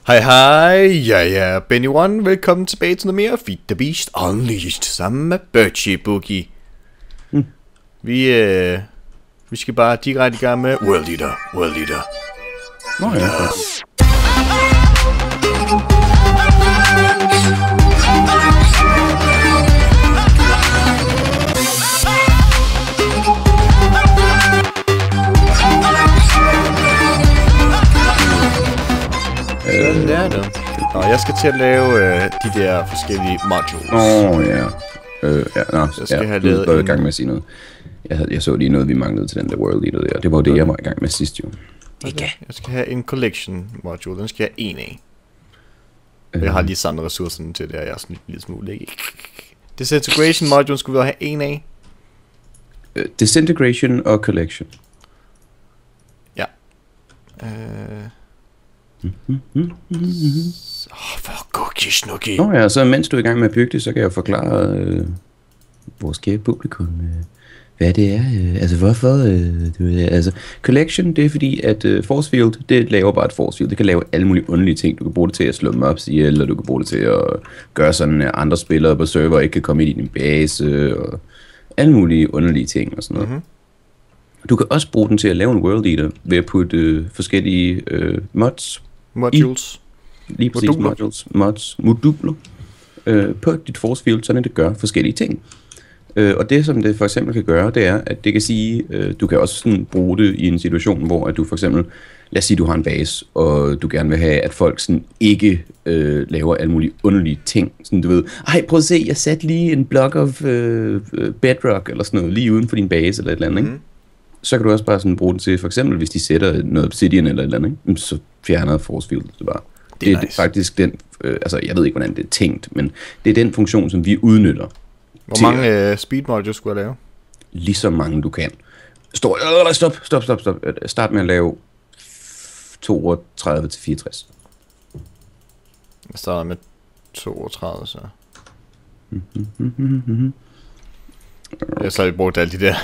Hej hej, jeg er Benny One. Velkommen tilbage til noget mere Feed the Beast Unleashed sammen med Birchie Boogie. Vi skal bare direkte i gang med World Eater. Nå ja. Sådan er det. Og jeg skal til at lave de der forskellige modules. Jeg skal have lavet en... i gang med at sige noget. Jeg så lige noget, vi manglede til den der World Eater der. Det var det, jeg var i gang med sidst jo. Okay. Jeg skal have en collection module. Den skal jeg have en af. Jeg har lige samlet ressourcerne til det, og jeg er sådan en lille smule, ikke? Disintegration module skulle vi have en af. Disintegration og collection. Ja. For cookie snookie. Nå ja, så mens du er i gang med at bygge det, så kan jeg forklare vores kære publikum, hvad det er. Altså hvorfor. Altså collection, det er fordi, at force field, det laver bare et force field. Det kan lave alle mulige underlige ting. Du kan bruge det til at slå dem op, eller du kan bruge det til at gøre sådan, at andre spillere på server ikke kan komme ind i din base, og alle mulige underlige ting og sådan noget. Du kan også bruge den til at lave en World Eater ved at putte forskellige modules. Lige præcis, moduler på dit force field, sådan at det gør forskellige ting. Og det som det for eksempel kan gøre, det er, at det kan sige, du kan også sådan bruge det i en situation, hvor at du for eksempel, lad os sige, du har en base, og du gerne vil have, at folk sådan ikke laver alle mulige underlige ting. Sådan du ved, prøv at se, jeg satte lige en block of bedrock, eller sådan noget, lige uden for din base, eller et eller andet, ikke? Så kan du også bare sådan bruge den til, for eksempel, hvis de sætter noget obsidian eller et eller andet, ikke? Så fjerner force field det bare. Det er nice. Faktisk den, altså jeg ved ikke, hvordan det er tænkt, men det er den funktion, som vi udnytter. Hvor mange speed modules skulle jeg lave? Lige så mange du kan. Stop. Start med at lave 32 til 64. Jeg starter med 32, så. Jeg så har brugt alle de der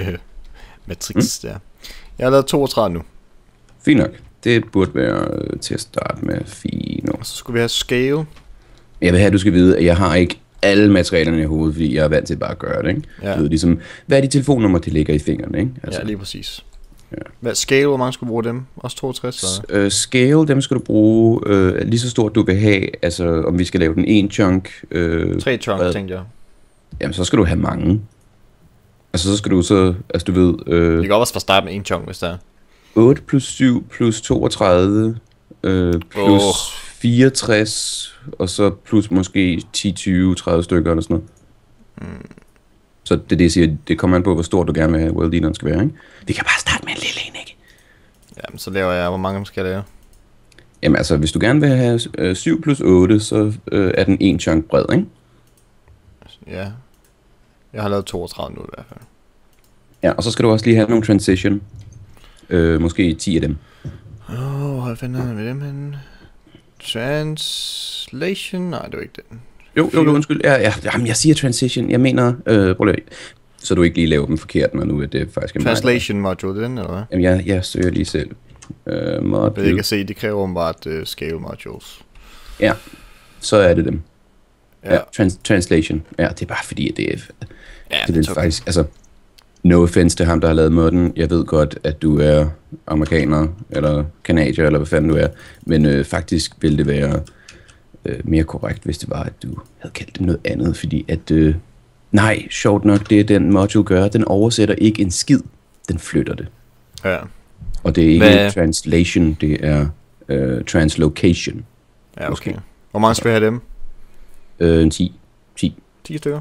matrix der. Jeg har lavet 32 nu. Fint nok. Det burde være til at starte med fint. Og så skulle vi have scale. Jeg vil have, at du skal vide, at jeg har ikke alle materialerne i hovedet, fordi jeg er vant til bare at gøre det, ikke? Ja. Du ved, ligesom, hvad er de telefonnummer, de ligger i fingrene, ikke? Altså. Ja, lige præcis. Ja. Hvad scale, hvor mange skal du bruge dem? Også 62? Scale, dem skal du bruge lige så stort du vil have, altså om vi skal lave den en chunk. 3 chunk, tænkte jeg. Jamen, så skal du have mange. Altså, så skal du så, altså du ved... det kan også fra start med en chunk, hvis der er. 8 plus 7 plus 32 plus 64, og så plus måske 10, 20, 30 stykker eller sådan noget. Så det jeg siger, det kommer an på, hvor stort du gerne vil have World Eateren skal være, ikke? Vi kan bare starte med en lille en, ikke? Jamen, så laver jeg, hvor mange skal jeg lave? Jamen altså, hvis du gerne vil have 7 plus 8, så er den en chunk bred, ikke? Ja. Jeg har lavet 32 nu i hvert fald. Ja, og så skal du også lige have nogle transition. Måske 10 af dem. Hold fanden med dem hen. Translation? Nej, det var ikke den. Jo, undskyld. Jamen, jeg siger transition. Jeg mener, prøv lige. Så du ikke lige laver dem forkert, når nu er det faktisk... Translation module, den eller hvad? Jamen, jeg søger lige selv. Jeg kan se, det kræver åbenbart scale modules. Ja, så er det dem. Ja, translation. Ja, det er bare fordi, at det er... Ja, det er faktisk... Altså, no offense til ham, der har lavet modden. Jeg ved godt, at du er amerikaner, eller kanadier, eller hvad fanden du er. Men faktisk ville det være mere korrekt, hvis det var, at du havde kaldt det noget andet. Fordi at... nej, sjovt nok, det den module gør, den oversætter ikke en skid. Den flytter det. Ja. Og det er ikke translation, det er translocation. Ja, okay. Hvor mange skal jeg have dem? 10 stykker?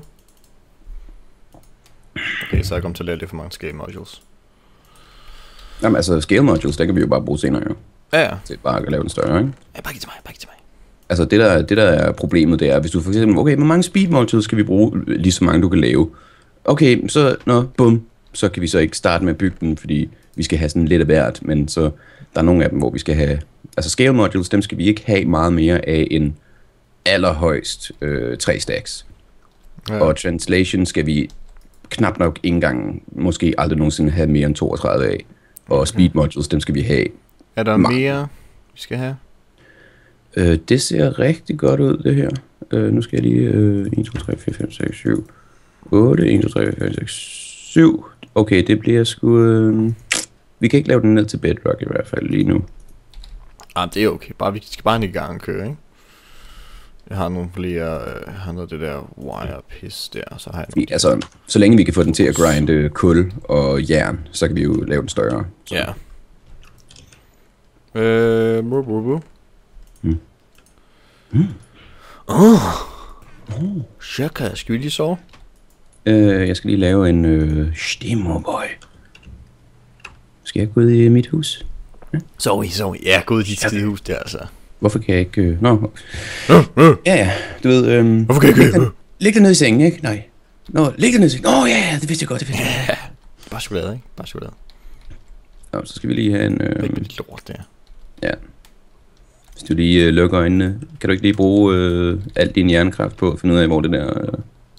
Okay, så jeg kommer til at lave lidt for mange scale modules. Jamen altså, scale modules, der kan vi jo bare bruge senere, jo. Ja. Til bare at lave den større, ikke? Ja, bare giv til mig. Altså, det der er problemet, det er, hvis du for eksempel, okay, hvor mange speed modules skal vi bruge? Lige så mange, du kan lave. Okay, så, bum, så kan vi så ikke starte med at bygge den, fordi vi skal have sådan lidt af hvert, men så, der er nogle af dem, hvor vi skal have, altså scale modules, dem skal vi ikke have meget mere af end allerhøjst 3 stacks. Ja. Og translation skal vi knap nok ikke engang, måske aldrig nogensinde have mere end 32 af. Og speed modules, dem skal vi have. Er der mere, vi skal have? Det ser rigtig godt ud, det her. Nu skal jeg lige... 1, 2, 3, 4, 5, 6, 7, 8, 1, 2, 3, 4, 5, 6, 7. Okay, det bliver sgu... Vi kan ikke lave den ned til bedrock i hvert fald lige nu. Det er okay. Vi skal bare i gang og køre, ikke? Jeg har nogle flere... jeg har noget af det der wire piss der, så har jeg Altså, så længe vi kan få den til at grinde kul og jern, så kan vi jo lave den større. Så. Ja. Shaka, skal vi lige sove? Jeg skal lige lave en stemmerboy. Skal jeg gå ud i mit hus? Sov. Ja, gå ud i dit skide hus der, altså. Hvorfor kan jeg ikke... Ja, du ved... Hvorfor kan jeg ikke... Læg dig ned i sengen, ikke? Nej. Læg dig ned i sengen. Ja, det vidste jeg godt, Ja, bare chokolade, ikke? Bare chokolade. Så skal vi lige have en... Det er lidt lort der. Ja. Hvis du lige lukker øjnene, kan du ikke lige bruge al din hjernekraft på at finde ud af, hvor det der...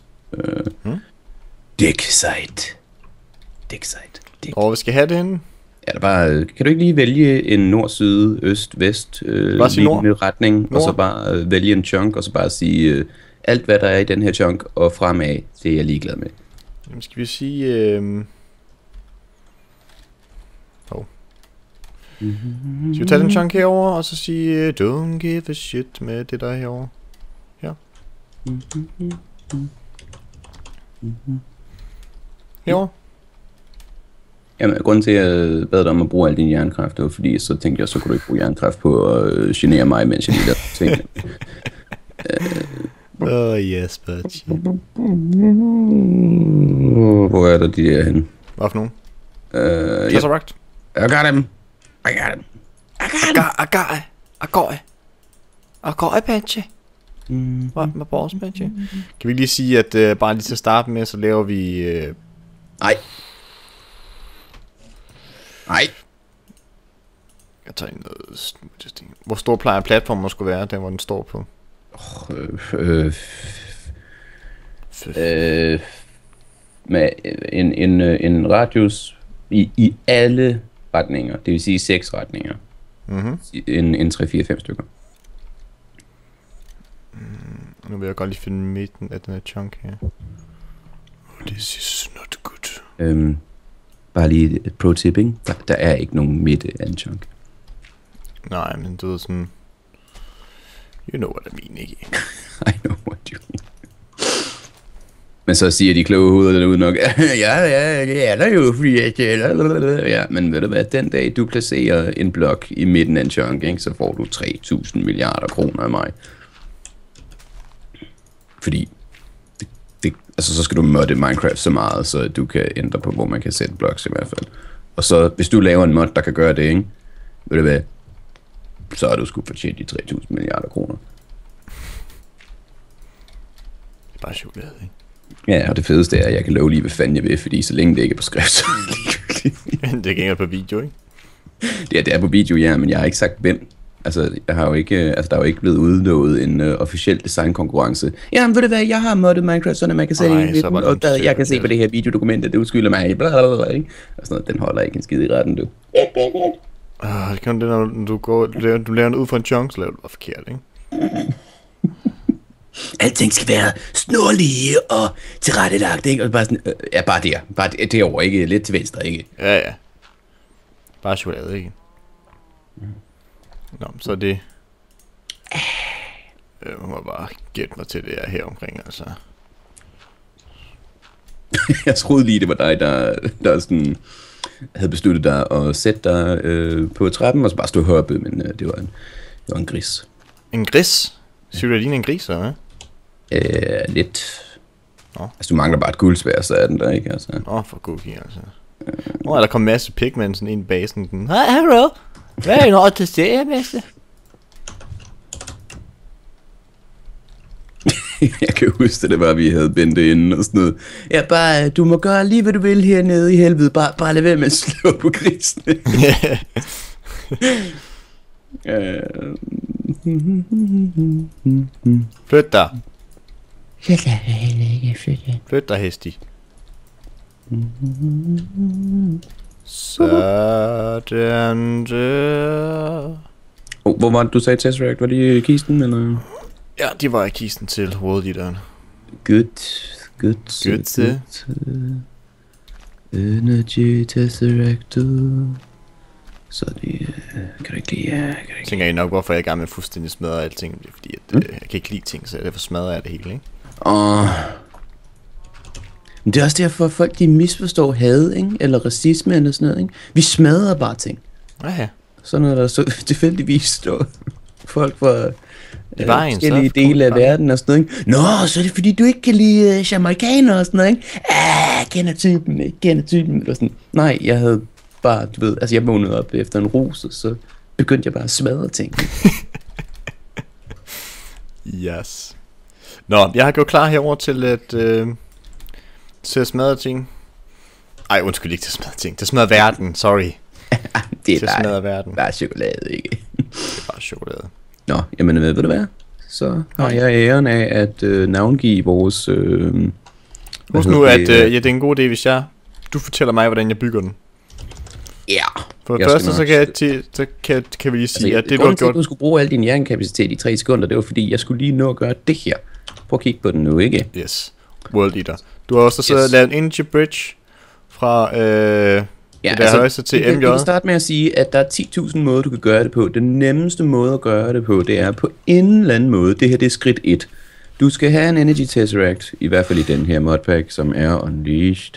Dæksite. Og vi skal have det henne? Ja, der bare... Kan du ikke lige vælge en nord, syd, øst, vest, retning, nord. Og så bare vælge en chunk, og så bare sige alt, hvad der er i den her chunk, og fremad, det er jeg ligeglad med. Jamen, skal vi sige... Skal vi tage den chunk herover og så sige don't give a shit med det der herover. Ja. Herover. Jamen, grunden til, at jeg bad dig om at bruge al din jernkraft, det var fordi, så tænkte jeg, så kunne du ikke bruge jernkraft på at genere mig, mens jeg lige lavede ting. Yes, buddy. Hvor er der de der henne? Hvad for nogen? Tesseract. I got him. I got it, Patchy. Hvad med vores, Patchy? Kan vi lige sige, at bare lige til at starte med, så laver vi... Nej. Jeg tager noget... Hvor stor plejer platformen skulle være, den hvor den står på? Med en radius i alle retninger, det vil sige 6 retninger. En 3-4-5 stykker. Nu vil jeg godt lige finde midten af den her chunk her. This is not good. Bare lige et pro-tipping. Der er ikke nogen midte af en chunk. Nej, men du ved sådan... You know what I mean, ikke? I know what you mean. Men så siger de kloge hoveder derude nok, ja, det er der jo, fordi at... Ja, men ved du hvad, den dag du placerer en blok i midten af en chunk, ikke, så får du 3.000 milliarder kroner af mig. Fordi, altså så skal du modde Minecraft så meget, så du kan ændre på, hvor man kan sætte blocks i hvert fald. Og så, hvis du laver en mod, der kan gøre det, ikke, ved du hvad, så er du sgu fortjent de 3.000 milliarder kroner. Det er bare chokolade, ikke? Ja, og det fedeste er, at jeg kan love lige, hvad fanden jeg vil, fordi så længe det ikke er på skrift, så det er ikke på video, ikke? Det er på video, ja, men jeg har ikke sagt hvem. Altså, jeg har jo ikke, der er jo ikke blevet udlovet en officiel designkonkurrence. Jamen, ved du hvad, jeg har moddet Minecraft, så man kan se og jeg kan se på det her videodokument, at det udskylder mig, blablabla, ikke? Og sådan noget, den holder ikke en skid i retten, du. Det kan det, når du laver den ud for en chunk, så laver du bare forkert, ikke? Alting skal være snorlige og tilrettelagt, ikke? Og bare sådan, ja, bare derovre, ikke? Lidt til venstre, ikke? Ja. Bare chokolade, ikke? Nå, så er det... Jeg må bare gætte mig til det her omkring, altså. Jeg troede lige, det var dig, der sådan havde besluttet dig at sætte dig på trappen, og så bare stå hoppet, men det var en gris. En gris? Siger du, at det er en gris, eller hvad? Lidt. Altså, du mangler bare et guldsvær, så er den der, ikke? Altså. For cookie, altså. Er der kommet en masse pigments ind i basen. Hello, hvad er noget til se, Messe? Jeg kan huske, det var, at vi havde Bente inde og sådan noget. Ja, bare, du må gøre lige, hvad du vil hernede i helvede. Bare lad være med at slå på grisene. Flyt dig. Flyt dig, hesti. Sådan der. Hvor var det, du sagde Tesseract? Var det i kisten, eller? Ja, de var i kisten til World Eateren. Good. Energy Tesseractor. Så det kan du ikke lide, Tænker I nok, hvorfor jeg er i gang med fuldstændig smadre alting. Det er fordi, at jeg kan ikke lide ting, så derfor smadrer jeg det hele, ikke? Men det er også derfor, at folk de misforstår had, ikke? Eller racisme eller sådan noget, ikke? Vi smadrer bare ting. Ja. Så når der så tilfældigvis står folk fra forskellige dele af verden og sådan noget, ikke? Nå, så er det fordi, du ikke kan lide jamaikanere og sådan noget, ikke? Kender typen, eller sådan. Nej, jeg havde bare, du ved, altså jeg vågnede op efter en rus, og så begyndte jeg bare at smadre ting. Yes. Nå, jeg har gjort klar herover til at smadre ting. Ej, undskyld, ikke til at smadre ting. Til at smadre verden, sorry. Det til at smadre verden. Bare chokolade, ikke? Det er bare chokolade. Nå, jamen ved du hvad? Så har jeg æren af at navngive vores... Husk nu, at ja, det er en god idé, hvis du fortæller mig, hvordan jeg bygger den. Ja. For det første, så kan vi lige sige, at det du har gjort... Du skulle bruge al din hjernekapacitet i 3 sekunder, det var fordi, jeg skulle lige nå at gøre det her. Prøv at kigge på den nu, ikke? Yes. World Eater. Du har også så lavet en energy bridge fra højeste til MJ. Jeg kan starte med at sige, at der er 10.000 måder, du kan gøre det på. Den nemmeste måde at gøre det på, det er på en eller anden måde. Det her, det er skridt 1. Du skal have en Energy Tesseract, i hvert fald i den her modpack, som er Unleashed.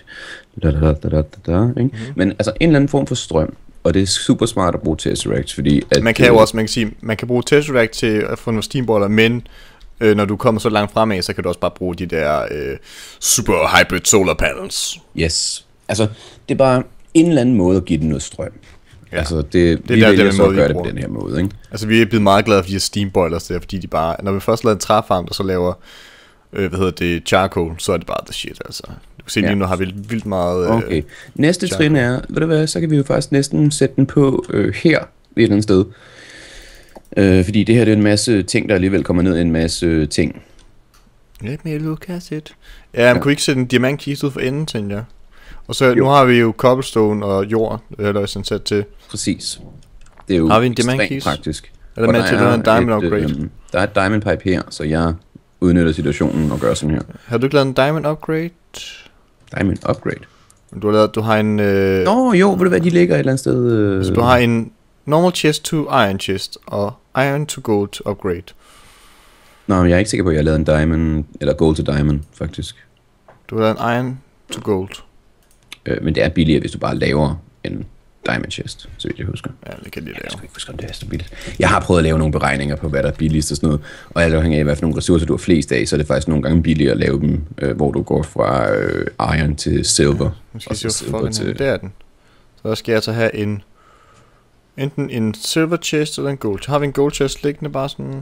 Men altså en eller anden form for strøm. Og det er super smart at bruge Tesseract, fordi... At, man kan jo også, man kan bruge Tesseract til at få nogle steamballer, men når du kommer så langt fremad, så kan du også bare bruge de der super hybrid solar panels. Yes. Altså, det er bare en eller anden måde at give den noget strøm. Ja. Altså, det er vi vælger så at gøre det på den her måde, ikke? Altså, vi er blevet meget glade for de her steamboilers der, fordi de bare... Når vi først laver en træfarm, der så laver... charcoal, så er det bare the shit, altså. Du kan se lige nu har vi vildt meget... Okay. Næste trin er... Ved du hvad, så kan vi jo faktisk næsten sætte den på her, et eller andet sted. Fordi det her det er en masse ting, der alligevel kommer ned i en masse ting. Let me look at it. Ja, man kunne ikke sætte en diamantkiste ud for enden, tænker jeg. Og så nu har vi jo cobblestone og jord, eller sådan sat til. Præcis. Det er jo har vi en diamantkiste? Faktisk. Er der med til at en diamond upgrade? Der er et diamond pipe her, så jeg udnytter situationen og gør sådan her. Har du ikke lavet en diamond upgrade? Diamond upgrade? Du har en... Nå jo, ved du hvad, de ligger et eller andet sted... Så du har en normal chest to iron chest, og iron to gold upgrade. Nå, men jeg er ikke sikker på, at jeg har lavet en diamond, eller gold to diamond, faktisk. Du har lavet en iron to gold. Men det er billigere, hvis du bare laver en diamond chest, så vidt jeg husker. Ja, det kan de lave. Jeg skal ikke huske, om det er så billigt. Jeg har prøvet at lave nogle beregninger på, hvad der er billigst og sådan noget, og alt afhængig af, hvad for nogle ressourcer du har flest af, så er det faktisk nogle gange billigere at lave dem, hvor du går fra iron til silver. Ja, nu skal jeg se, til... det er den. Så skal jeg så have enten en silver chest eller en gold. Har vi en gold chest liggende bare sådan?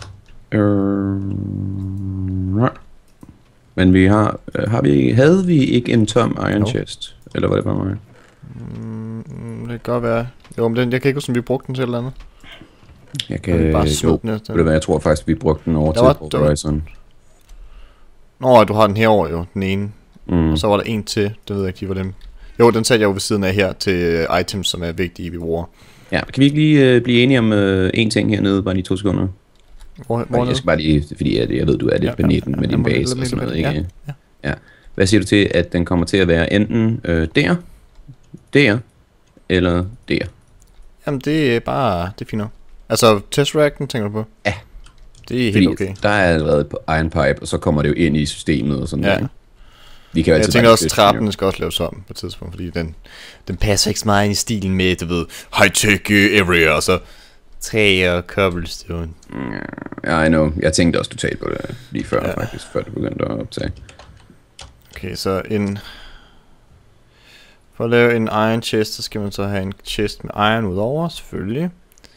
Nej. Men vi havde vi ikke en tom iron chest? Eller var det bare mig? Det kan godt være. Jo, men jeg kan ikke huske, om vi brugte den til et eller andet. Jeg kan bare smide den efter. Jeg tror faktisk, vi brugte den over til Horizon. Nå, du har den herovre jo, den ene. Og så var der en til, det ved jeg ikke, hvor dem. Jo, den satte jeg jo ved siden af her til items, som er vigtige, vi bruger. Ja, kan vi ikke lige blive enige om en ting hernede, bare lige 2 sekunder? Hvor jeg skal bare lige, fordi jeg ved, du er lidt på 19 med din base og sådan noget, ikke? Ja. Hvad siger du til, at den kommer til at være enten der, eller der? Jamen, det er bare, det er fint nok. Altså, Tesseracten tænker du på? Ja. Det er helt okay. Der er allerede på Iron Pipe, og så kommer det jo ind i systemet og sådan noget. Vi kan jo jeg tænker også, at trappen skal også laves om på et tidspunkt, fordi den passer ikke så meget ind i stilen med, du ved, high-tech area, og så træ og cobblestone. Ja, I know. Jeg tænkte også totalt på det lige før, faktisk, før det begyndte at optage. Okay, så for at lave en iron chest, så skal man så have en chest med iron udover, selvfølgelig.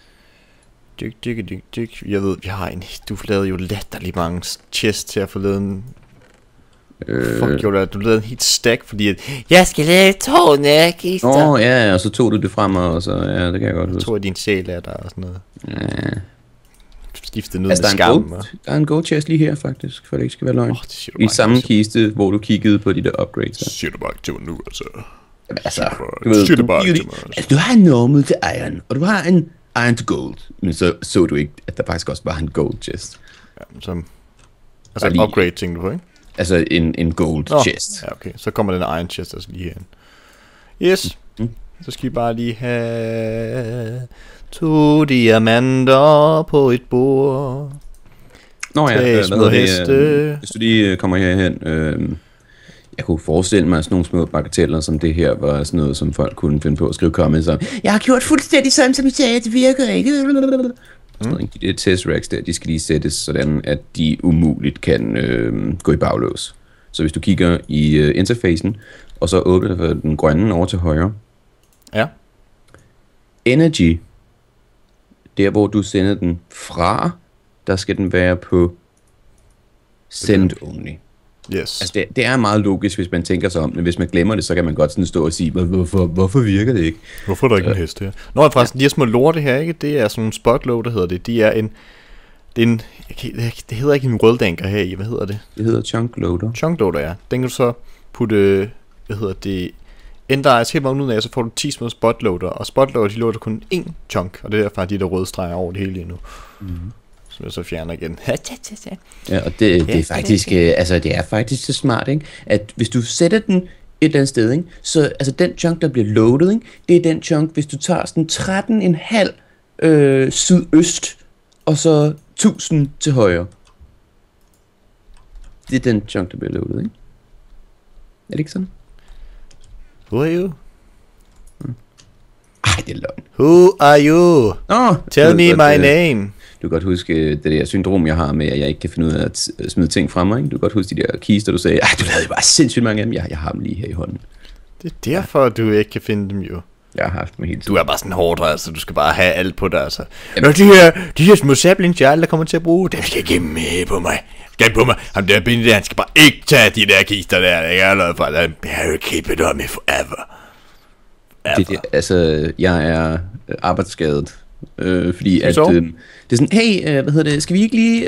Jeg ved, vi har du lavede jo latterlig mange chests til at forleden. Fuck, du lavede en helt stack, fordi at jeg skal lave 2 nærkister. Ja, og så tog du det frem, og så, ja, det kan jeg godt huske. Jeg tror, at din sjæl er der og sådan noget. Ja. Skiftede ned med skam. Der er en gold chest lige her, faktisk, for det ikke skal være løgn. I samme kiste, hvor du kiggede på de der upgrades. Siger du bare ikke til mig nu, altså. Jamen, altså, du har en normal til iron, og du har en iron to gold. Men så du ikke, at der faktisk også var en gold chest. Ja, som... Altså en upgrade, tænker du på, ikke? Altså en gold chest. Ja, okay. Så kommer den iron chest altså lige herinde. Yes. Så skal vi bare lige have 2 diamanter på et bord. Nå ja, små heste. Hvis du lige kommer herhen, jeg kunne forestille mig, at sådan nogle små bagateller som det her var sådan noget, som folk kunne finde på at skrive comments om. Jeg har gjort fuldstændig sådan, som I sagde, det virker ikke. De der Tesseracts der, de skal lige sættes sådan, at de umuligt kan gå i baglås. Så hvis du kigger i interfacen, og så åbner for den grønne over til højre. Ja. Energy, der hvor du sender den fra, der skal den være på send only. Yes. Altså det er meget logisk, hvis man tænker sig om, men hvis man glemmer det, så kan man godt sådan stå og sige, hvorfor virker det ikke? Hvorfor er der ikke en hest her? Nå, forresten, de her små lorte her, ikke? Det er sådan en spotloader, hedder det. Det er det hedder ikke en world anchor her i, hvad hedder det? Det hedder chunk loader. Chunk loader, ja. Den kan du så putte, Ender helt meget ud af, så får du 10 små spotloader, og spotloader, de loader kun én chunk, og det er derfor, de der røde streger over det hele lige nu. Som jeg så fjerner igen. Ja, og det er faktisk, det er faktisk så smart, ikke? At hvis du sætter den et eller andet sted, ikke? Så altså den chunk, der bliver loadet, ikke? Det er den chunk, hvis du tager sådan 13,5 sydøst, og så 1000 til højre. Det er den chunk, der bliver loadet, ikke? Er det ikke sådan? Who are you? Ej, det er løgn. Who are you? Tell me my name. Du kan godt huske det der syndrom, jeg har med, at jeg ikke kan finde ud af at smide ting frem mig, ikke? Du kan godt huske de der kister, du sagde, du lavede bare sindssygt mange af dem. Jeg har dem lige her i hånden. Det er derfor, du ikke kan finde dem jo. Jeg har haft dem hele tiden. Du er bare sådan hårdt, altså. Du skal bare have alt på dig, altså. Nå, de her små saplings, jeg aldrig kommer til at bruge, dem skal ikke med på mig. Ham der binde der, han skal bare ikke tage de der kister der. Jeg er lavet for, at jeg vil keep it on me forever. Jeg er arbejdsskadet. Fordi at det er sådan, hey, skal vi ikke lige,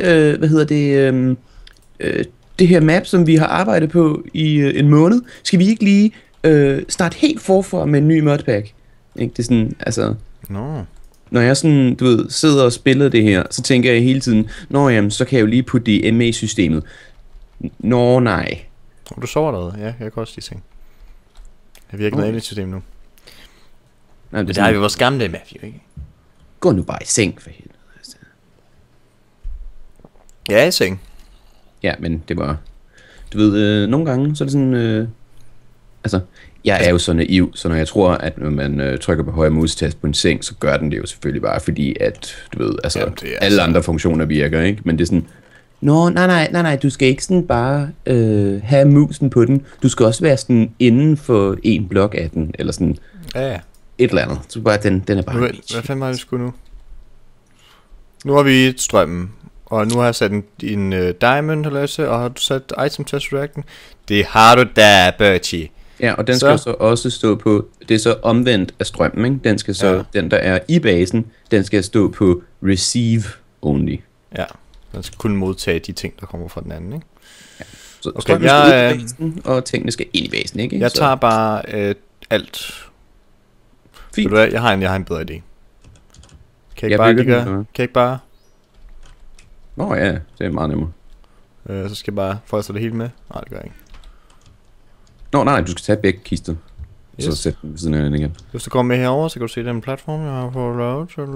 det her map, som vi har arbejdet på i en måned, skal vi ikke lige starte helt forfra med en ny modpack? Ikke? Det er sådan, altså... Når jeg sådan, du ved, sidder og spiller det her, så tænker jeg hele tiden, jamen, så kan jeg jo lige putte det i MA-systemet. Nej. Du sover allerede, ja, jeg kan også lige tænke. Jeg virker noget MA-system nu. Nej, det er jo vores gamle map, jo ikke? Gå nu bare i seng, for helvede. Ja, i seng. Ja, men det var... Du ved, nogle gange, så er det sådan... jeg er jo så naiv, så når jeg tror, at når man trykker på højre musetast på en seng, så gør den det jo selvfølgelig bare, fordi at, du ved, alle andre funktioner virker, ikke? Men det er sådan... Nej, du skal ikke sådan bare have musen på den. Du skal også være sådan inden for en blok af den, eller sådan... Ja. Et eller andet. Så bare, den er bare... Hvad fanden har vi sgu nu? Nu har vi strømmen. Og nu har jeg sat en diamond, og har du sat item tesseracten? Det har du da, Bertie. Ja, og den skal så også stå på... Det er så omvendt af strømmen, ikke? Den skal så... Den, der er i basen, den skal stå på receive only. Ja, den skal kun modtage de ting, der kommer fra den anden, ikke? Ja. Så okay, strømmen skal ud i basen, og tingene skal ind i basen, ikke? Jeg tager bare alt... Fint. Ved du hvad, jeg har en bedre idé. Kan jeg ikke bare... Nå ja, det er meget nemmere. Så skal jeg bare folde det hele med. Nej, det gør jeg ikke. Nej, du skal tage begge kister. Yes. Så sæt den ved siden af den igen. Hvis du kommer med herover, så kan du se den platform, jeg har fået lavet til.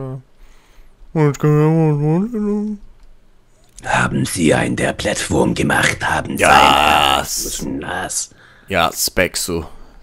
Haben Sie ein der Plattform gemacht? Haben Sie Yes. Ja, Spexo.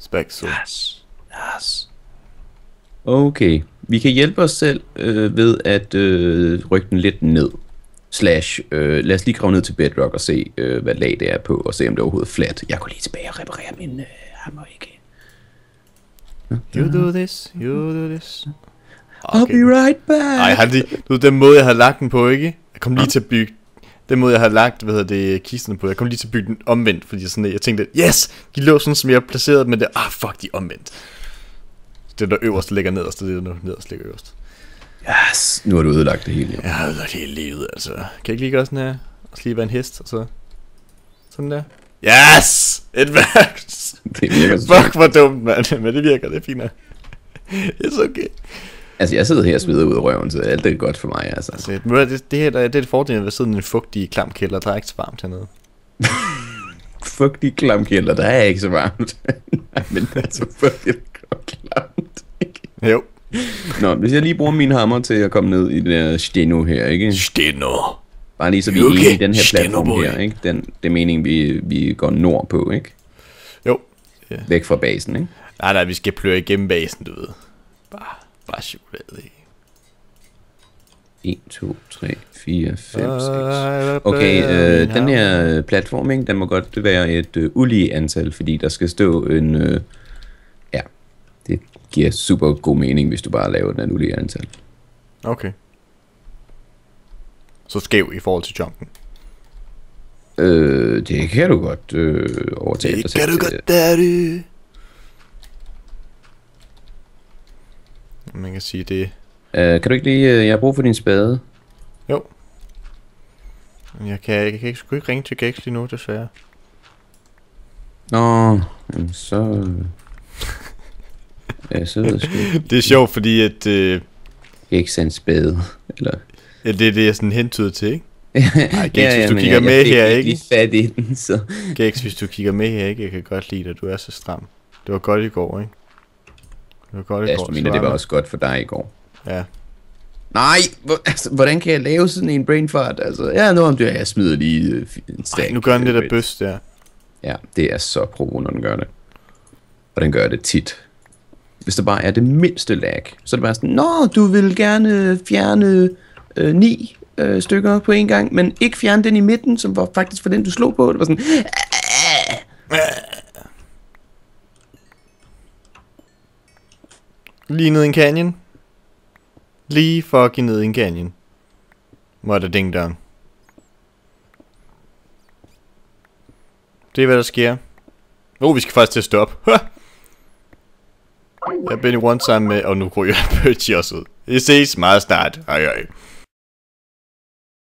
Yes. Okay, vi kan hjælpe os selv ved at rykke den lidt ned. Lad os lige grave ned til bedrock og se, hvad lag det er på, og se om det er overhovedet flat. Jeg går lige tilbage og reparerer min hammer igen. You do this. Okay. I'll be right back. Den måde, jeg havde lagt den på, ikke? Jeg kom lige til at bygge... Den måde, jeg havde lagt, kisterne på, jeg kom lige til at bygge den omvendt, fordi jeg tænkte, yes, de lå sådan, som jeg placeret, men det fuck, de er omvendt. Det der øverst ligger nederst, og det der nederst ligger øverst. Yes, nu har du ødelagt det hele. Jo. Jeg har ødelagt hele livet, altså. Kan jeg ikke lige gøre sådan her? Og slibe en hest, og så... Sådan der. Yes! It works! Det virker så. Fuck, hvor dumt, mand. Men det virker, det er fint. It's okay. Altså, jeg sidder her og smider ud af røven, så alt er godt for mig, altså. Det her, det er det fordel ved at sidde i en fugtig, klam kælder, der er ikke så varmt hernede. Fugtig, klam kælder, der er ikke så varmt. Men altså, fugtig, klamt, ikke? Jo. Nå, hvis jeg lige bruger min hammer til at komme ned i det der steno her, ikke? Steno. Bare lige så vi er enige i den her platform her, ikke? Det er meningen, vi går nord på, ikke? Jo. Yeah. Væk fra basen, ikke? Nej, vi skal pløre igennem basen, du ved. Bare chokolade, ikke? 1, 2, 3, 4, 5, 6. Okay, den her platform, ikke, den må godt være et ulige antal, fordi der skal stå en... ja, det giver super god mening, hvis du bare laver den ulige antal. Okay. Så skæv i forhold til jumpen. Det kan du godt overtage. Det kan du godt, daddy. Man kan sige det. Kan du ikke lige... jeg har brug for din spade. Jo. Jeg kan ikke ringe til Gex lige nu, desværre. Nå, så... ja, så ved jeg sgu. Det er sjovt, fordi at... Gex er en spade, eller... Ja, det er sådan hentydet til, ikke? Ej, Gex, hvis du kigger med her, ikke? Jeg fik fat i den, så... Gex, hvis du kigger med her, ikke? Jeg kan godt lide dig, du er så stram. Det var godt i går, ikke? Det var godt i går. Jeg mener, det var også godt for dig i går. Ja. Nej, hvordan kan jeg lave sådan en brain fart? Altså, ja, nu om det jeg smider lige en stack. Nu gør den lidt af bøst der. Ja, det er så pro, når den gør det. Og den gør det tit. Hvis der bare er det mindste lag, så er det bare sådan, nå, du vil gerne fjerne 9 stykker på en gang, men ikke fjerne den i midten, som var faktisk for den, du slog på. Det var sådan... Lige ned i en canyon. Lige fucking ned i en canyon. Hvor er der ding dong. Det er hvad der sker. Vi skal faktisk til at stoppe. Jeg er Benny One sammen med... Og nu går jeg Perchi også ud. Vi ses meget snart. Hej hej.